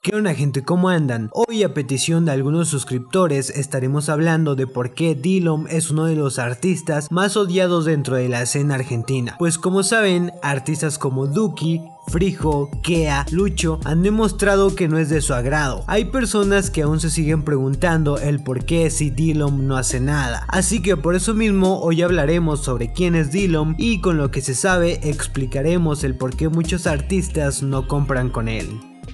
¿Qué onda, gente? ¿Cómo andan? Hoy, a petición de algunos suscriptores, estaremos hablando de por qué Dillom es uno de los artistas más odiados dentro de la escena argentina. Pues como saben, artistas como Duki, Frijo, Kea, Lucho han demostrado que no es de su agrado. Hay personas que aún se siguen preguntando el por qué si Dillom no hace nada. Así que por eso mismo hoy hablaremos sobre quién es Dillom y con lo que se sabe explicaremos el por qué muchos artistas no compran con él.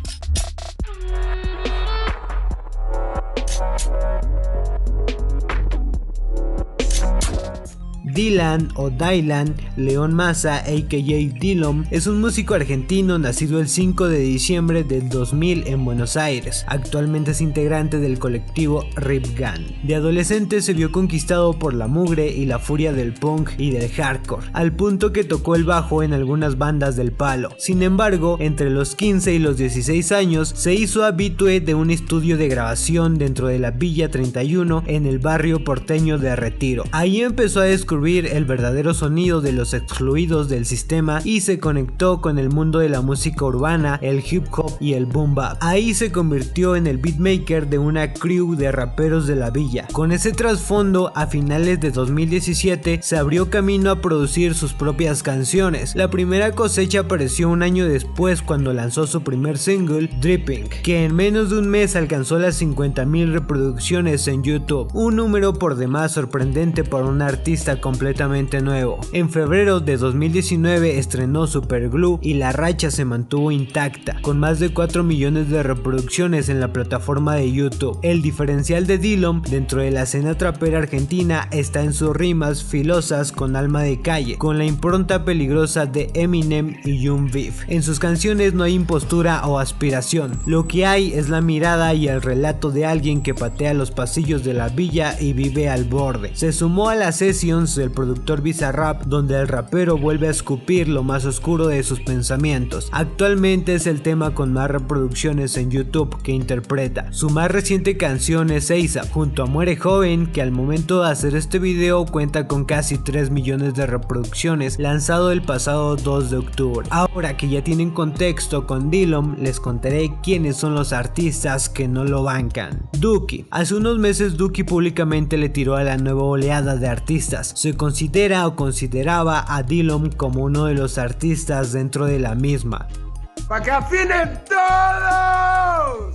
Dylan o Dylan León Massa, a.k.a. Dillom, es un músico argentino nacido el 5 de diciembre del 2000 en Buenos Aires. Actualmente es integrante del colectivo Rip Gun. De adolescente se vio conquistado por la mugre y la furia del punk y del hardcore, al punto que tocó el bajo en algunas bandas del palo. Sin embargo, entre los 15 y los 16 años se hizo habitué de un estudio de grabación dentro de la Villa 31 en el barrio porteño de Retiro. Ahí empezó a descubrir el verdadero sonido de los excluidos del sistema y se conectó con el mundo de la música urbana, el hip hop y el boom bap. Ahí se convirtió en el beatmaker de una crew de raperos de la villa. Con ese trasfondo, a finales de 2017 se abrió camino a producir sus propias canciones. La primera cosecha apareció un año después cuando lanzó su primer single, Dripping, que en menos de un mes alcanzó las 50.000 reproducciones en YouTube, un número por demás sorprendente para un artista completamente nuevo. En febrero de 2019 estrenó Superglue y la racha se mantuvo intacta, con más de 4 millones de reproducciones en la plataforma de YouTube. El diferencial de Dillom dentro de la escena trapera argentina está en sus rimas filosas con alma de calle, con la impronta peligrosa de Eminem y Young Beef. En sus canciones no hay impostura o aspiración, lo que hay es la mirada y el relato de alguien que patea los pasillos de la villa y vive al borde. Se sumó a las sessions del productor Bizarrap, donde el rapero vuelve a escupir lo más oscuro de sus pensamientos. Actualmente es el tema con más reproducciones en YouTube que interpreta. Su más reciente canción es ASAP, junto a Muere Joven, que al momento de hacer este video cuenta con casi 3 millones de reproducciones, lanzado el pasado 2 de octubre. Ahora que ya tienen contexto con Dillom, les contaré quiénes son los artistas que no lo bancan. Duki. Hace unos meses Duki públicamente le tiró a la nueva oleada de artistas. Se considera o consideraba a Dillom como uno de los artistas dentro de la misma. ¡Pa' que afinen todos!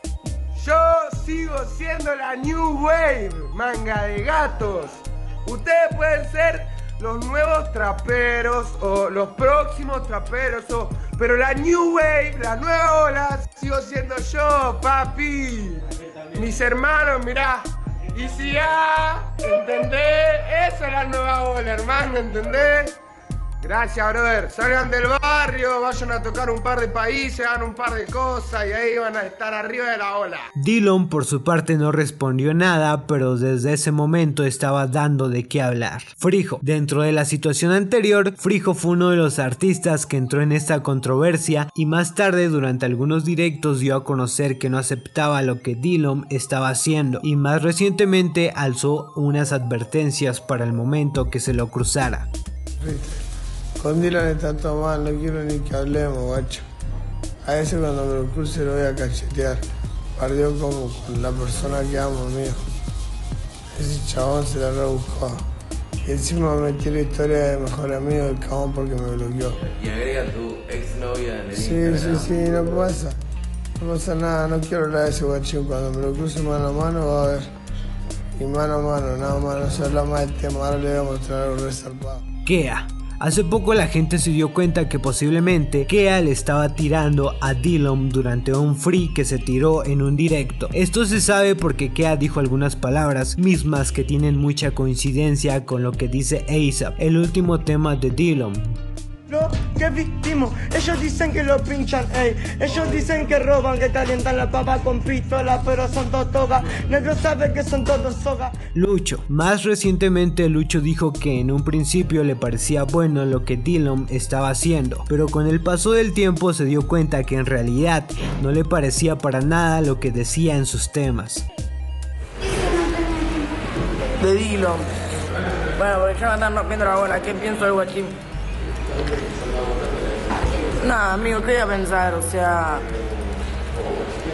Yo sigo siendo la New Wave, manga de gatos. Ustedes pueden ser los nuevos traperos o los próximos traperos, pero la New Wave, la nueva ola, sigo siendo yo, papi. Mis hermanos, mirá. Y si ya, ¿entendés? Esa es la nueva ola, hermano, ¿entendés? Gracias, brother. Salgan del barrio, vayan a tocar un par de países, hagan un par de cosas y ahí van a estar arriba de la ola. Dillom por su parte no respondió nada, pero desde ese momento estaba dando de qué hablar. Frijo. Dentro de la situación anterior, Frijo fue uno de los artistas que entró en esta controversia y más tarde durante algunos directos dio a conocer que no aceptaba lo que Dillom estaba haciendo y más recientemente alzó unas advertencias para el momento que se lo cruzara. Con Dylan está todo mal, no quiero ni que hablemos, guacho. A veces cuando me lo cruce lo voy a cachetear. Perdió como con la persona que amo, mío. Ese chabón se la rebuscó. Y encima me metió la historia de mejor amigo del chabón porque me bloqueó. Y agrega tu exnovia en el Sí, no pasa. No pasa nada, no quiero hablar de ese guachín. Cuando me lo cruce mano a mano va a ver. Y mano a mano, nada más, no se habla más del tema. Ahora le voy a mostrar algo resaltado. Kea. Hace poco la gente se dio cuenta que posiblemente Kea le estaba tirando a Dillom durante un free que se tiró en un directo. Esto se sabe porque Kea dijo algunas palabras mismas que tienen mucha coincidencia con lo que dice ASAP, el último tema de Dillom. Lo que vimos, ellos dicen que lo pinchan, ey. Ellos dicen que roban, que calientan la papa con pistola, pero son todos togas. Negro sabe que son todos soga. Lucho. Más recientemente Lucho dijo que en un principio le parecía bueno lo que Dillom estaba haciendo, pero con el paso del tiempo se dio cuenta que en realidad no le parecía para nada lo que decía en sus temas. De Dillom. Bueno, porque ya andan viendo la bola, ¿qué pienso del guachín? Nada, amigo, ¿qué voy a pensar? O sea,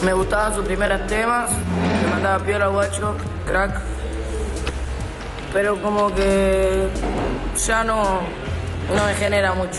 Me gustaban sus primeros temas, me mandaba piola, guacho, crack. Pero como que ya no me genera mucho.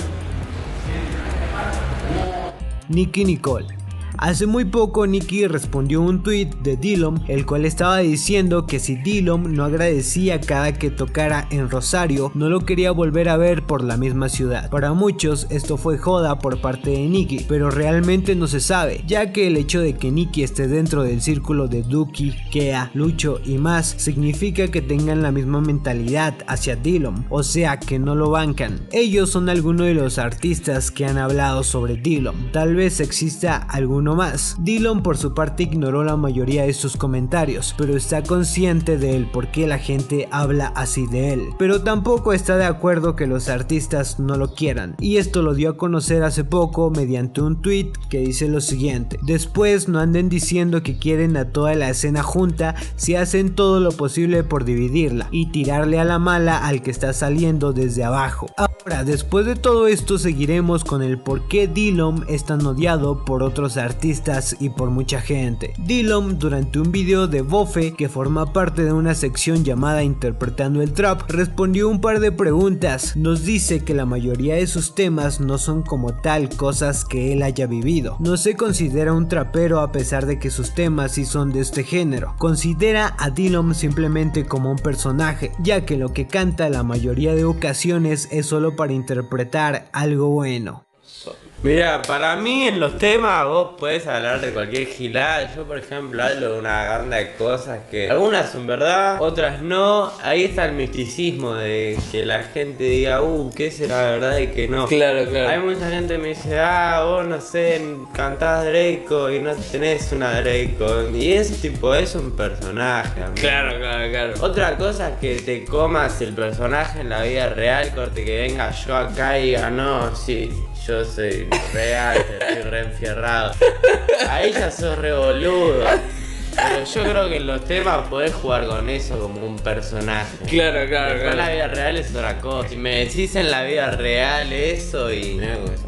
Nicki Nicole. Hace muy poco Nicki respondió un tweet de Dillom, el cual estaba diciendo que si Dillom no agradecía cada que tocara en Rosario, no lo quería volver a ver por la misma ciudad. Para muchos esto fue joda por parte de Nicki, pero realmente no se sabe, ya que el hecho de que Nicki esté dentro del círculo de Duki, Kea, Lucho y más significa que tengan la misma mentalidad hacia Dillom, o sea que no lo bancan. Ellos son algunos de los artistas que han hablado sobre Dillom, tal vez exista alguno más. Dillom por su parte ignoró la mayoría de sus comentarios, pero está consciente del por qué la gente habla así de él, pero tampoco está de acuerdo que los artistas no lo quieran, y esto lo dio a conocer hace poco mediante un tweet que dice lo siguiente: después no anden diciendo que quieren a toda la escena junta si hacen todo lo posible por dividirla y tirarle a la mala al que está saliendo desde abajo. Ahora, después de todo esto seguiremos con el por qué Dillom es tan odiado por otros artistas y por mucha gente. Dillom, durante un video de Bofe que forma parte de una sección llamada Interpretando el Trap, respondió un par de preguntas. Nos dice que la mayoría de sus temas no son como tal cosas que él haya vivido. No se considera un trapero a pesar de que sus temas sí son de este género. Considera a Dillom simplemente como un personaje, ya que lo que canta la mayoría de ocasiones es solo para interpretar algo bueno. Mira, para mí en los temas vos podés hablar de cualquier gilada. Yo por ejemplo hablo de una banda de cosas que algunas son verdad, otras no. Ahí está el misticismo de que la gente diga, ¿qué será verdad y qué no? Claro. Hay mucha gente que me dice, vos no sé, cantás Draco y no tenés una Draco. Y ese tipo es un personaje, amigo. Claro. Otra cosa es que te comas el personaje en la vida real, corte que venga yo acá y diga, no, sí, yo soy real, estoy re enfierrado. Ahí ya sos re boludo. Pero yo creo que en los temas podés jugar con eso como un personaje. Claro. En la vida real es otra cosa. Si me decís en la vida real eso y...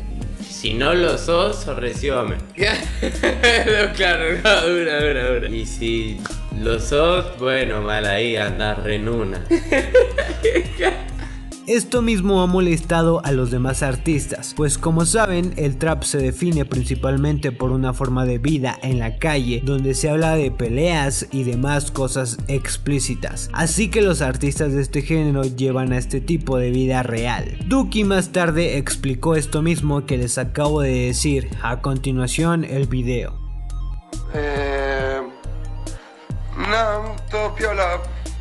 si no lo sos recióme. Claro, dura. Y si lo sos, bueno, mal ahí, andás re en una. Esto mismo ha molestado a los demás artistas, pues como saben, el trap se define principalmente por una forma de vida en la calle, donde se habla de peleas y demás cosas explícitas. Así que los artistas de este género llevan a este tipo de vida real. Duki más tarde explicó esto mismo que les acabo de decir. A continuación, el video. No, todo piola.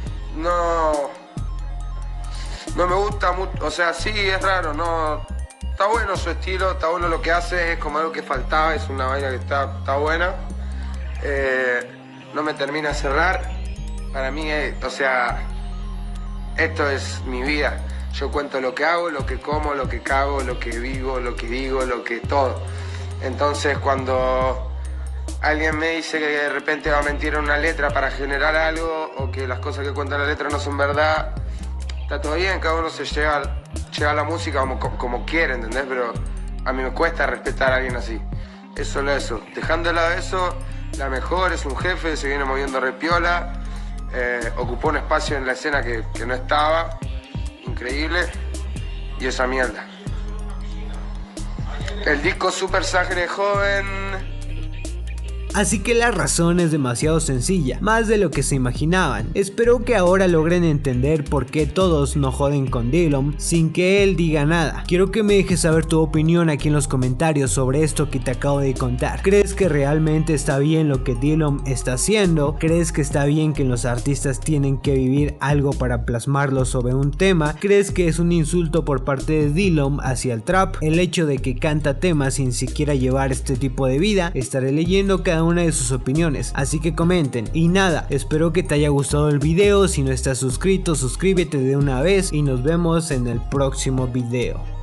No me gusta mucho, o sea, sí, es raro, no. Está bueno su estilo, está bueno lo que hace, es como algo que faltaba, es una vaina que está buena. No me termina de cerrar. Para mí, o sea, esto es mi vida. Yo cuento lo que hago, lo que como, lo que cago, lo que vivo, lo que digo, lo que todo. Entonces, cuando alguien me dice que de repente va a mentir en una letra para generar algo, o que las cosas que cuenta la letra no son verdad, está todo bien, cada uno se llega a la música como quiere, ¿entendés? Pero a mí me cuesta respetar a alguien así. Es solo eso. Dejando de lado eso, la mejor es un jefe, se viene moviendo re piola, ocupó un espacio en la escena que no estaba, increíble, y esa mierda. El disco Super Sangre Joven. Así que la razón es demasiado sencilla, más de lo que se imaginaban. Espero que ahora logren entender por qué todos no joden con Dillom sin que él diga nada. Quiero que me dejes saber tu opinión aquí en los comentarios sobre esto que te acabo de contar. ¿Crees que realmente está bien lo que Dillom está haciendo? ¿Crees que está bien que los artistas tienen que vivir algo para plasmarlo sobre un tema? ¿Crees que es un insulto por parte de Dillom hacia el trap el hecho de que canta temas sin siquiera llevar este tipo de vida? Estaré leyendo cada una de sus opiniones, así que comenten. Y nada, espero que te haya gustado el video. Si no estás suscrito, suscríbete de una vez y nos vemos en el próximo video.